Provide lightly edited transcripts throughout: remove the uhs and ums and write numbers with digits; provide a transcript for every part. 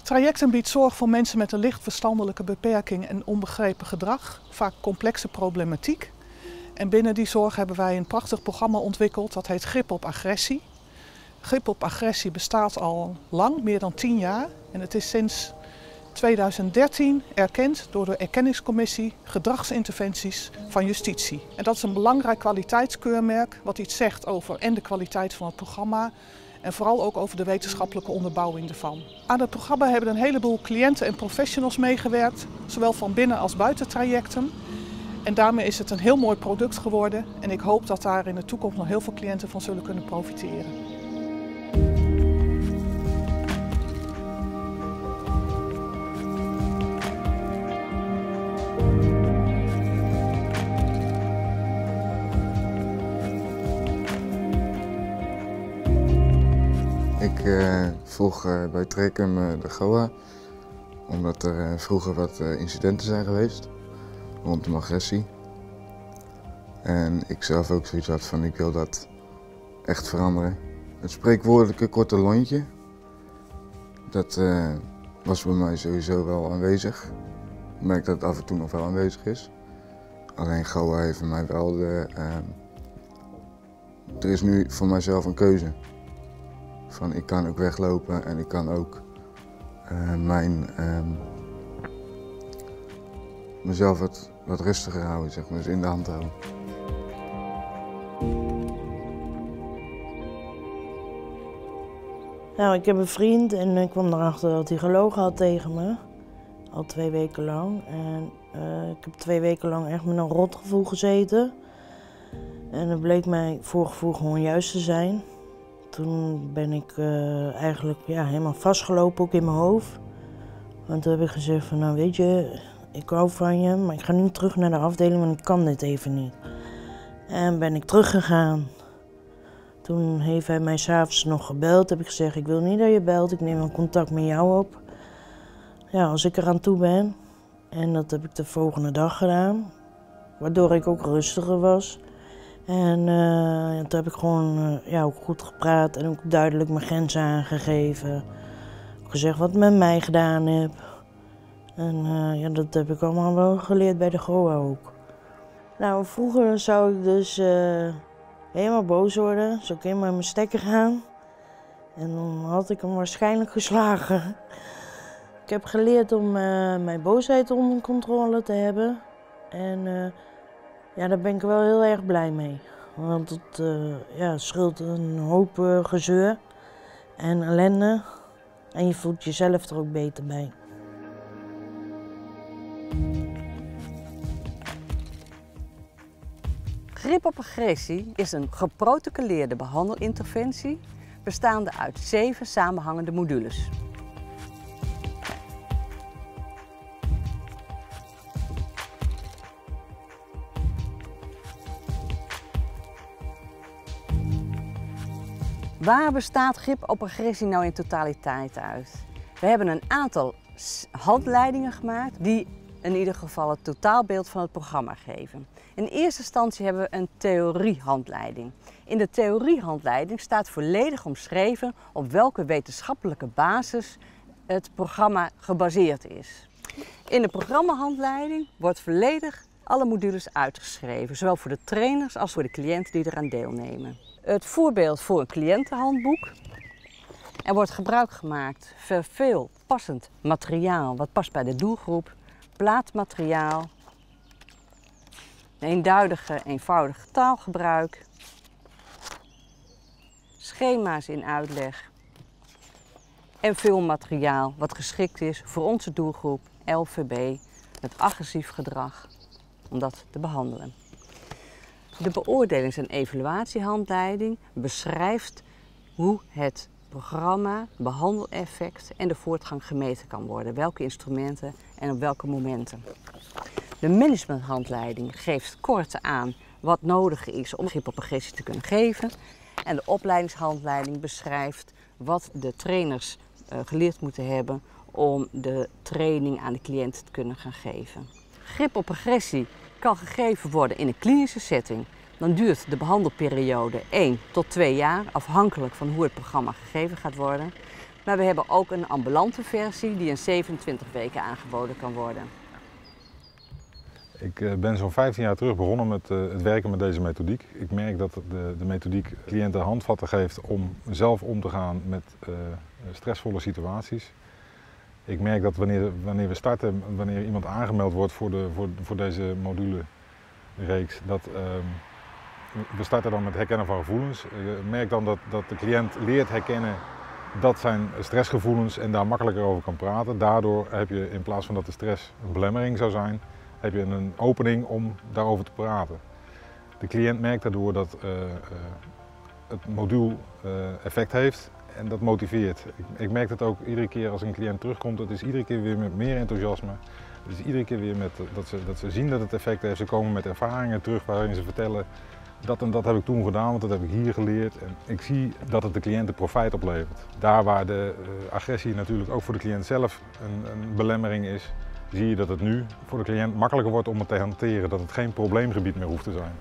Trajectum biedt zorg voor mensen met een licht verstandelijke beperking en onbegrepen gedrag, vaak complexe problematiek. En binnen die zorg hebben wij een prachtig programma ontwikkeld, dat heet Grip op Agressie. Grip op Agressie bestaat al lang, meer dan 10 jaar. En het is sinds 2013 erkend door de Erkenningscommissie Gedragsinterventies van Justitie. En dat is een belangrijk kwaliteitskeurmerk wat iets zegt over en de kwaliteit van het programma en vooral ook over de wetenschappelijke onderbouwing ervan. Aan het programma hebben een heleboel cliënten en professionals meegewerkt, zowel van binnen als buiten Trajectum. En daarmee is het een heel mooi product geworden en ik hoop dat daar in de toekomst nog heel veel cliënten van zullen kunnen profiteren. Ik volg bij Trajectum de GOA, omdat er vroeger wat incidenten zijn geweest rondom agressie. En ik zelf ook zoiets had van ik wil dat echt veranderen. Het spreekwoordelijke korte lontje, dat was bij mij sowieso wel aanwezig. Ik merk dat het af en toe nog wel aanwezig is. Alleen GOA heeft voor mij wel er is nu voor mijzelf een keuze. Van ik kan ook weglopen en ik kan ook mezelf wat rustiger houden, zeg maar, dus in de hand houden. Nou, ik heb een vriend en ik kwam erachter dat hij gelogen had tegen me. Al 2 weken lang. En ik heb 2 weken lang echt met een rotgevoel gezeten. En het bleek mij voorgevoel gewoon juist te zijn. Toen ben ik eigenlijk helemaal vastgelopen, ook in mijn hoofd. Want toen heb ik gezegd van, nou weet je, ik hou van je, maar ik ga nu terug naar de afdeling, want ik kan dit even niet. En ben ik teruggegaan. Toen heeft hij mij 's avonds nog gebeld. Heb ik gezegd, ik wil niet dat je belt, ik neem wel contact met jou op. Ja, als ik eraan toe ben. En dat heb ik de volgende dag gedaan. Waardoor ik ook rustiger was. En toen heb ik gewoon ook goed gepraat en ook duidelijk mijn grenzen aangegeven. Gezegd wat met mij gedaan heb. En dat heb ik allemaal wel geleerd bij de GOA ook. Nou, vroeger zou ik dus helemaal boos worden. Zou ik helemaal in mijn stekker gaan. En dan had ik hem waarschijnlijk geslagen. Ik heb geleerd om mijn boosheid onder controle te hebben. En daar ben ik wel heel erg blij mee. Want het scheelt een hoop gezeur en ellende. En je voelt jezelf er ook beter bij. Grip op Agressie is een geprotocoleerde behandelinterventie bestaande uit 7 samenhangende modules. Waar bestaat Grip op Agressie nou in totaliteit uit? We hebben een aantal handleidingen gemaakt die in ieder geval het totaalbeeld van het programma geven. In eerste instantie hebben we een theoriehandleiding. In de theoriehandleiding staat volledig omschreven op welke wetenschappelijke basis het programma gebaseerd is. In de programmahandleiding wordt volledig alle modules uitgeschreven, zowel voor de trainers als voor de cliënten die eraan deelnemen. Het voorbeeld voor een cliëntenhandboek. Er wordt gebruik gemaakt van veel passend materiaal wat past bij de doelgroep, plaatmateriaal, eenvoudig taalgebruik, schema's in uitleg en veel materiaal wat geschikt is voor onze doelgroep LVB met agressief gedrag om dat te behandelen. De beoordelings- en evaluatiehandleiding beschrijft hoe het programma, behandeleffect en de voortgang gemeten kan worden. Welke instrumenten en op welke momenten. De managementhandleiding geeft kort aan wat nodig is om grip op agressie te kunnen geven. En de opleidingshandleiding beschrijft wat de trainers geleerd moeten hebben om de training aan de cliënt te kunnen gaan geven. Grip op agressie kan gegeven worden in een klinische setting. Dan duurt de behandelperiode 1 tot 2 jaar, afhankelijk van hoe het programma gegeven gaat worden. Maar we hebben ook een ambulante versie die in 27 weken aangeboden kan worden. Ik ben zo'n 15 jaar terug begonnen met het werken met deze methodiek. Ik merk dat de methodiek cliënten handvatten geeft om zelf om te gaan met stressvolle situaties. Ik merk dat wanneer we starten, wanneer iemand aangemeld wordt voor deze module-reeks, dat we starten dan met herkennen van gevoelens. Ik merk dan dat de cliënt leert herkennen dat zijn stressgevoelens en daar makkelijker over kan praten. Daardoor heb je, in plaats van dat de stress een belemmering zou zijn, heb je een opening om daarover te praten. De cliënt merkt daardoor dat het module effect heeft en dat motiveert. Ik merk dat ook iedere keer als een cliënt terugkomt, het is iedere keer weer met meer enthousiasme. Het is iedere keer weer met dat ze zien dat het effect heeft. Ze komen met ervaringen terug waarin ze vertellen dat en dat heb ik toen gedaan, want dat heb ik hier geleerd. En ik zie dat het de cliënt de profijt oplevert. Daar waar de agressie natuurlijk ook voor de cliënt zelf een belemmering is, zie je dat het nu voor de cliënt makkelijker wordt om het te hanteren, dat het geen probleemgebied meer hoeft te zijn.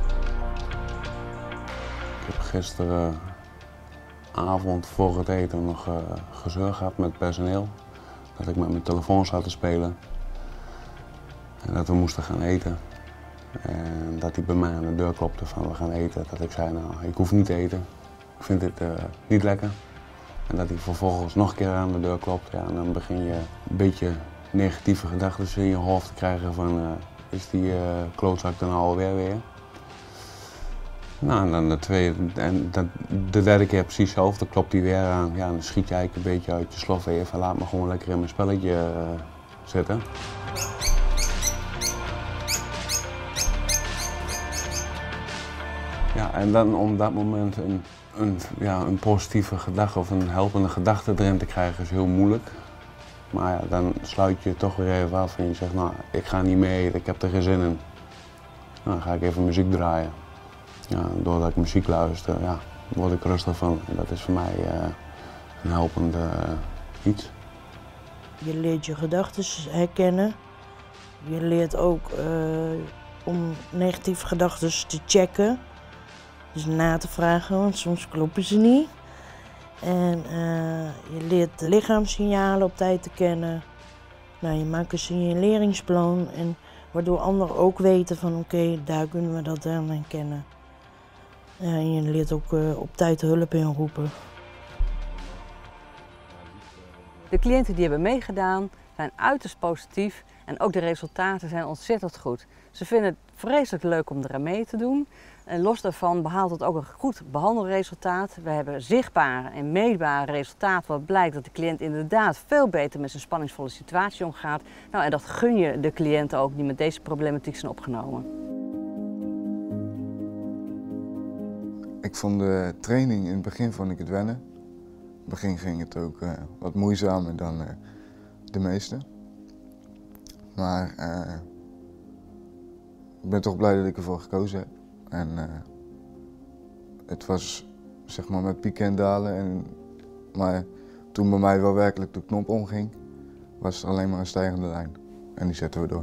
Ik heb gisteravond voor het eten nog gezeur gehad met personeel. Dat ik met mijn telefoon zat te spelen en dat we moesten gaan eten. En dat hij bij mij aan de deur klopte van we gaan eten. Dat ik zei nou, ik hoef niet te eten, ik vind dit niet lekker. En dat hij vervolgens nog een keer aan de deur klopt, ja, en dan begin je een beetje negatieve gedachten in je hoofd te krijgen van is die klootzak dan alweer weer? Nou, en dan de derde keer precies hetzelfde, klopt hij weer aan. Ja, dan schiet je eigenlijk een beetje uit je slof weer van laat me gewoon lekker in mijn spelletje zitten. Ja, en dan om dat moment een positieve gedachte of een helpende gedachte erin te krijgen is heel moeilijk. Maar ja, dan sluit je toch weer even af en je zegt, nou, ik ga niet mee, ik heb er geen zin in. Nou, dan ga ik even muziek draaien. Ja, doordat ik muziek luister, ja, word ik rustig van. En dat is voor mij een helpend iets. Je leert je gedachten herkennen. Je leert ook om negatieve gedachten te checken. Dus na te vragen, want soms kloppen ze niet. En je leert de lichaamssignalen op tijd te kennen. Nou, je maakt een signaleringsplan en waardoor anderen ook weten van oké, daar kunnen we dat aan herkennen. En je leert ook op tijd hulp inroepen. De cliënten die hebben meegedaan zijn uiterst positief en ook de resultaten zijn ontzettend goed. Ze vinden het vreselijk leuk om eraan mee te doen. En los daarvan behaalt het ook een goed behandelresultaat. We hebben zichtbare en meetbare resultaten wat blijkt dat de cliënt inderdaad veel beter met zijn spanningsvolle situatie omgaat. Nou, en dat gun je de cliënten ook die met deze problematiek zijn opgenomen. Ik vond de training in het begin vond ik het wennen. In het begin ging het ook wat moeizamer dan de meeste. Maar ik ben toch blij dat ik ervoor gekozen heb. En het was zeg maar met pieken en dalen. Maar toen bij mij wel werkelijk de knop omging, was het alleen maar een stijgende lijn. En die zetten we door.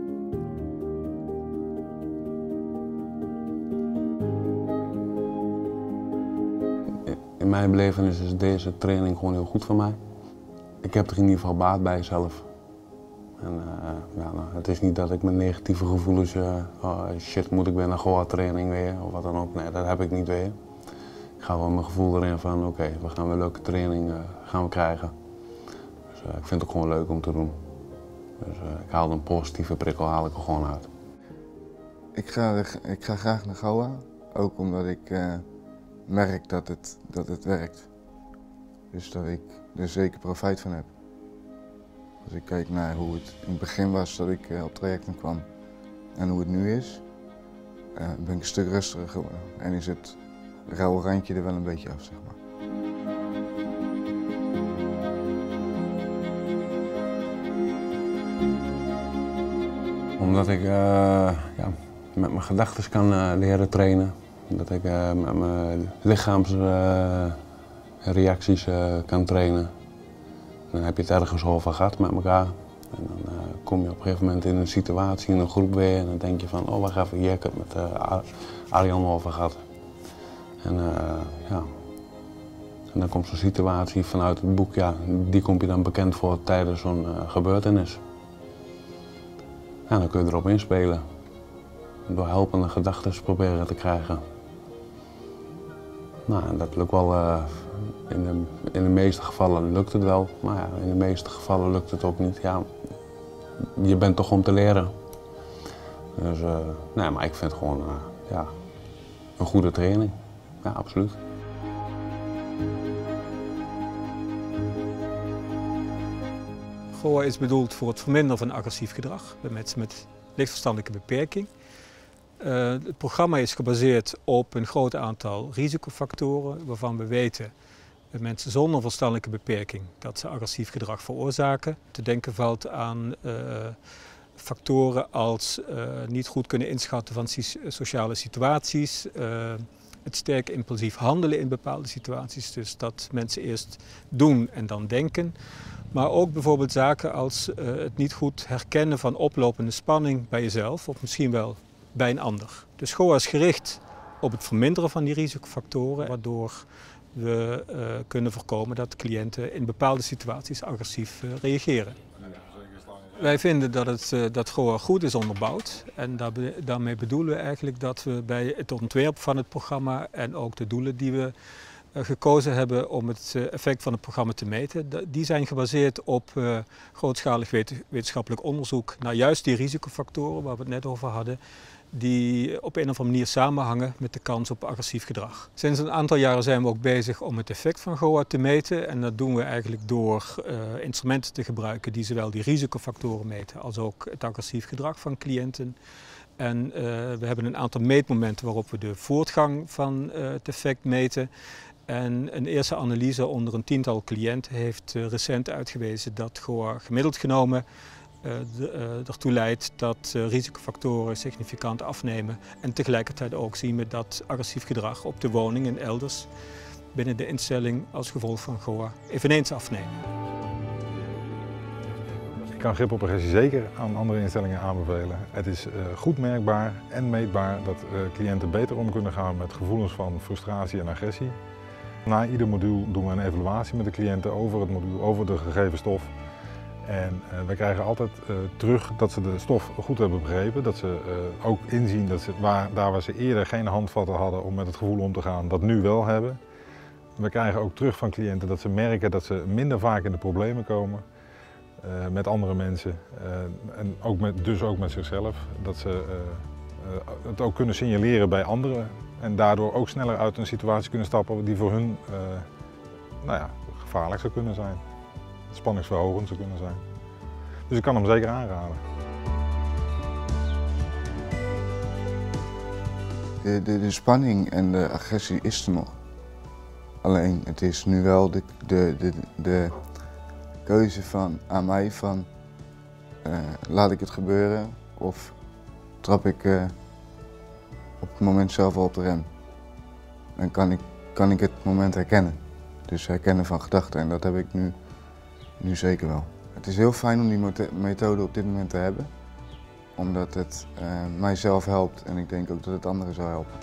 In mijn belevenis is deze training gewoon heel goed voor mij. Ik heb er in ieder geval baat bij zelf. En, het is niet dat ik met negatieve gevoelens, shit moet ik weer naar Goa-training weer of wat dan ook. Nee, dat heb ik niet weer. Ik ga wel mijn gevoel erin van oké, we gaan weer een leuke training gaan we krijgen. Dus ik vind het ook gewoon leuk om te doen. Dus ik haal een positieve prikkel haal ik er gewoon uit. Ik ga graag naar Goa, ook omdat ik merk dat het werkt. Dus dat ik er zeker profijt van heb. Als ik kijk naar hoe het in het begin was dat ik op trajecten kwam en hoe het nu is, ben ik een stuk rustiger geworden. En is het rauwe randje er wel een beetje af, zeg maar. Omdat ik met mijn gedachten kan leren trainen. Dat ik met mijn lichaamsreacties kan trainen. Dan heb je het ergens over gehad met elkaar. En dan kom je op een gegeven moment in een situatie, in een groep weer. En dan denk je van, oh wacht even, hier heb ik het met Arjan over gehad. En En dan komt zo'n situatie vanuit het boek, ja, die kom je dan bekend voor tijdens zo'n gebeurtenis. En dan kun je erop inspelen. Door helpende gedachten proberen te krijgen. Nou, en dat lukt wel. In de meeste gevallen lukt het wel, maar ja, in de meeste gevallen lukt het ook niet. Ja, je bent toch om te leren. Dus nee, maar ik vind het gewoon ja, een goede training. Ja, absoluut. GOA is bedoeld voor het verminderen van agressief gedrag bij mensen met lichtverstandelijke beperking. Het programma is gebaseerd op een groot aantal risicofactoren waarvan we weten dat mensen zonder verstandelijke beperking dat ze agressief gedrag veroorzaken. Te denken valt aan factoren als niet goed kunnen inschatten van sociale situaties, het sterk impulsief handelen in bepaalde situaties, dus dat mensen eerst doen en dan denken. Maar ook bijvoorbeeld zaken als het niet goed herkennen van oplopende spanning bij jezelf of misschien wel bij een ander. Dus GOA is gericht op het verminderen van die risicofactoren, waardoor we kunnen voorkomen dat cliënten in bepaalde situaties agressief reageren. Wij vinden dat GOA goed is onderbouwd en daarmee bedoelen we eigenlijk dat we bij het ontwerp van het programma en ook de doelen die we gekozen hebben om het effect van het programma te meten, die zijn gebaseerd op grootschalig wetenschappelijk onderzoek naar juist die risicofactoren waar we het net over hadden, die op een of andere manier samenhangen met de kans op agressief gedrag. Sinds een aantal jaren zijn we ook bezig om het effect van GOA te meten en dat doen we eigenlijk door instrumenten te gebruiken die zowel die risicofactoren meten als ook het agressief gedrag van cliënten. En we hebben een aantal meetmomenten waarop we de voortgang van het effect meten. En een eerste analyse onder een tiental cliënten heeft recent uitgewezen dat GOA gemiddeld genomen ertoe leidt dat risicofactoren significant afnemen. En tegelijkertijd ook zien we dat agressief gedrag op de woning en elders binnen de instelling als gevolg van GOA eveneens afnemen. Ik kan grip op agressie zeker aan andere instellingen aanbevelen. Het is goed merkbaar en meetbaar dat cliënten beter om kunnen gaan met gevoelens van frustratie en agressie. Na ieder module doen we een evaluatie met de cliënten over het module, over de gegeven stof. En we krijgen altijd terug dat ze de stof goed hebben begrepen. Dat ze ook inzien dat ze daar waar ze eerder geen handvatten hadden om met het gevoel om te gaan, dat nu wel hebben. We krijgen ook terug van cliënten dat ze merken dat ze minder vaak in de problemen komen met andere mensen. En ook dus ook met zichzelf. Dat ze het ook kunnen signaleren bij anderen. En daardoor ook sneller uit een situatie kunnen stappen die voor hun nou ja, gevaarlijk zou kunnen zijn. Spanningsverhogend zou kunnen zijn. Dus ik kan hem zeker aanraden. De spanning en de agressie is er nog. Alleen het is nu wel de keuze aan mij van laat ik het gebeuren of trap ik op het moment zelf al op de rem. Dan kan ik het moment herkennen. Dus herkennen van gedachten en dat heb ik nu zeker wel. Het is heel fijn om die methode op dit moment te hebben. Omdat het mijzelf helpt en ik denk ook dat het anderen zou helpen.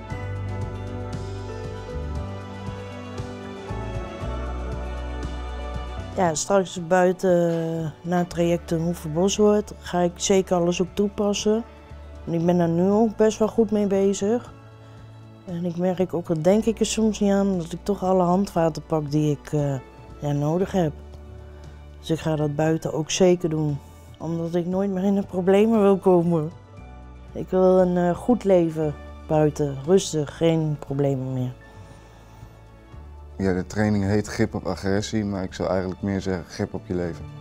Ja, straks buiten na het traject in Hoevenboswoord ga ik zeker alles ook toepassen. En ik ben daar nu ook best wel goed mee bezig. En ik merk ook, dat denk ik er soms niet aan, dat ik toch alle handvaten pak die ik nodig heb. Dus ik ga dat buiten ook zeker doen. Omdat ik nooit meer in de problemen wil komen. Ik wil een goed leven buiten, rustig, geen problemen meer. Ja, de training heet grip op agressie, maar ik zou eigenlijk meer zeggen grip op je leven.